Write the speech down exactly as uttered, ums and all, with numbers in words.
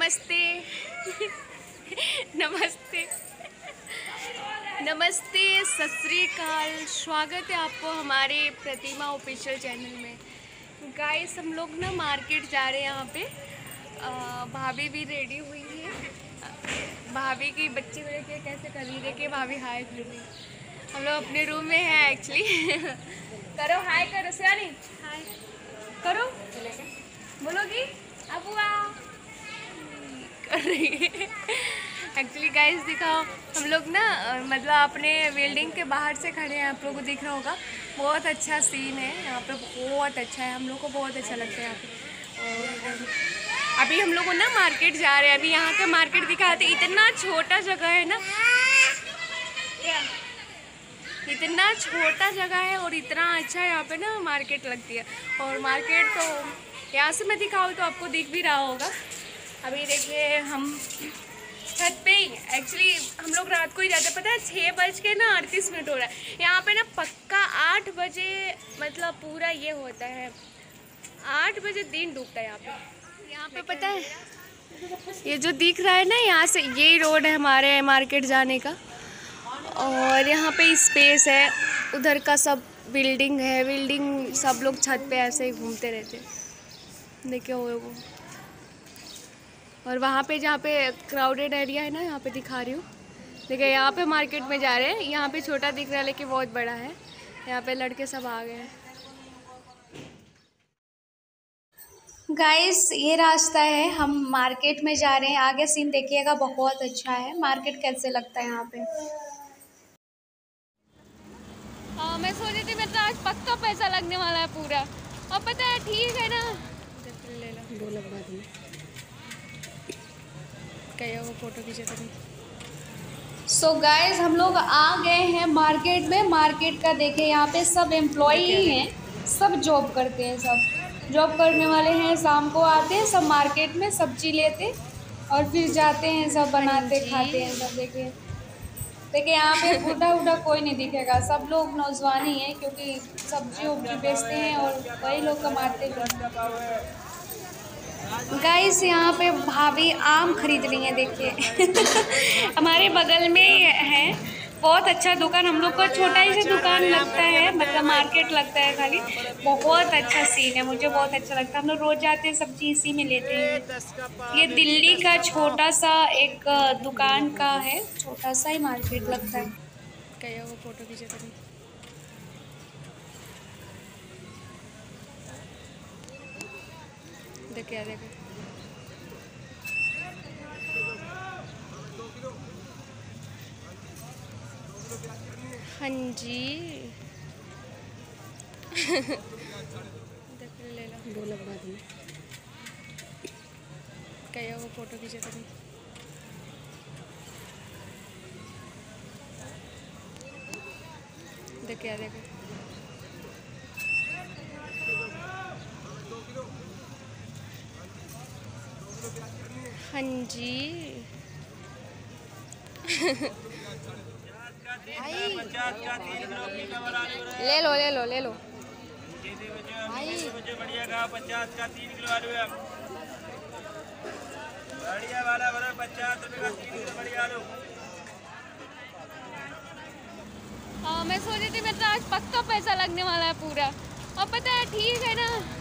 नमस्ते नमस्ते नमस्ते सत श्री अकाल। स्वागत है आपको हमारे प्रतिमा ऑफिशियल चैनल में। गाइस हम लोग ना मार्केट जा रहे हैं। यहाँ पे भाभी भी रेडी हुई है। भाभी की बच्ची को देखिए कैसे कर रही है, देखिए भाभी हाय कर रही है। हम लोग अपने रूम में हैं एक्चुअली। करो हाय करो सियानी, हाय करो, बोलोगी अबुआ कर रही है। एक्चुअली गाइस दिखाओ, हम लोग ना मतलब अपने बिल्डिंग के बाहर से खड़े हैं। आप लोगों को दिख रहा होगा, बहुत अच्छा सीन है यहाँ पे, बहुत अच्छा है। हम लोग को बहुत अच्छा लगता है यहाँ पे। और अभी हम लोग ना मार्केट जा रहे हैं। अभी यहाँ का मार्केट दिखाते, इतना छोटा जगह है ना, इतना छोटा जगह है और इतना अच्छा यहाँ पे ना मार्केट लगती है। और मार्केट तो यहाँ से मैं दिखाऊँ तो आपको दिख भी रहा होगा। अभी देखिए हम छत पे ही, एक्चुअली हम लोग रात को ही जाते हैं। पता है छः बज के ना अड़तीस मिनट हो रहा है यहाँ पे ना। पक्का आठ बजे मतलब पूरा ये होता है, आठ बजे दिन डूबता है यहाँ पे। यहाँ पे पता है ये जो दिख रहा है ना, यहाँ से यही रोड है हमारे मार्केट जाने का। और यहाँ पे स्पेस है, उधर का सब बिल्डिंग है। बिल्डिंग सब लोग छत पे ऐसे ही घूमते रहते हैं, देखिए वो वो और वहाँ पे जहाँ पे क्राउडेड एरिया है ना, यहाँ पे दिखा रही हूँ। देखिए यहाँ पे मार्केट में जा रहे हैं। यहाँ पे छोटा दिख रहा है लेकिन बहुत बड़ा है। यहाँ पे लड़के सब आ गए हैं। गाइस ये रास्ता है, हम मार्केट में जा रहे हैं। आगे सीन देखिएगा, बहुत अच्छा है। मार्केट कैसे लगता है यहाँ पे। हाँ मैं सोच रही थी मैं तो आज पक्का पैसा लगने वाला है पूरा। और पता है ठीक है ना, ले लो दो लगवा दूँ क्या वो फोटो खींचे तो। सो गाइस हम लोग आ गए हैं मार्केट में। मार्केट का देखे यहाँ पे सब एम्प्लॉय ही हैं, सब जॉब करते हैं, सब जॉब करने वाले हैं। शाम को आते हैं सब मार्केट में सब्जी लेते और फिर जाते हैं, सब बनाते खाते हैं सब। देखिए देखिए यहाँ पे बूढ़ा बूढ़ा कोई नहीं दिखेगा, सब लोग नौजवान ही हैं क्योंकि सब्जी उब्जी बेचते हैं और वही लोग कमाते हैं। गाइस यहाँ पे भाभी आम खरीद रही हैं, देखिए। हमारे बगल में है बहुत अच्छा दुकान। हम लोग का छोटा ही सा दुकान लगता है, मतलब मार्केट लगता है खाली। बहुत अच्छा सीन है, मुझे बहुत अच्छा लगता है। हम लोग रोज़ जाते हैं, सब्जी इसी में लेते हैं। ये दिल्ली का छोटा सा एक दुकान का है, छोटा सा ही मार्केट लगता है। क्या वो फोटो खींचे तो देखिए देखिए हाँ जी। देखिए ले लो दो लगवा दूँ क्या वो फोटो खींचे तो। देखिए देखिए हाँ जी। ले लो ले लो ले लो बढ़िया का पचास का तीन किलो आलू है। बढ़िया वाला वाला पचास रुपए का तीन किलो बढ़िया आलू। हाँ मैं सोच रही थी मैं तो आज पक्का पैसा लगने वाला है पूरा। और पता है ठीक है ना,